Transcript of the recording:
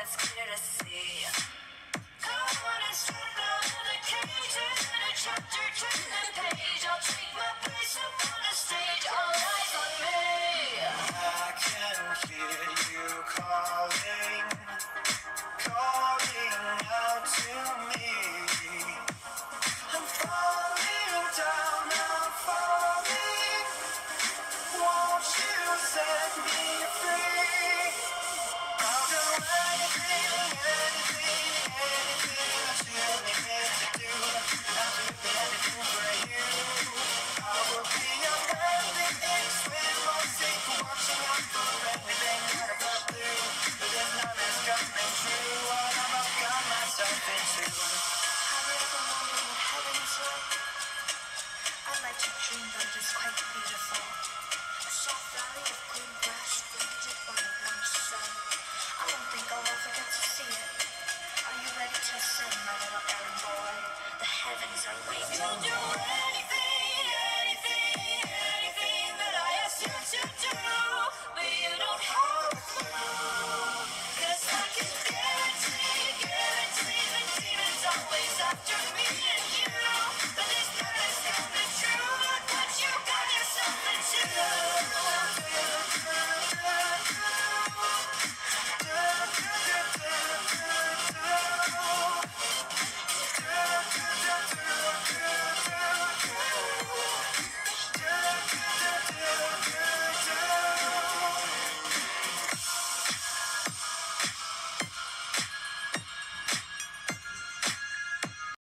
it's clear to see. Come on and step out of the cage, and a chapter, turn the page. I'll take my place up on the stage, all eyes on me. I can hear you calling, calling out to me. I'm falling down, I'm falling. Won't you set me free? I'll do anything, anything, anything that you need me to do. I'll do anything for you. I will be a friendly swim or sink, watching out for anything out of the blue. But this night is coming true, what I've got myself into. Have you ever wondered what heaven's like? I like to dream that it is quite beautiful. A soft valley of green grass fronted by a warm sun. I don't think I'll ever get to see it. Are you ready to ascend, my little errand boy? The heavens are waiting.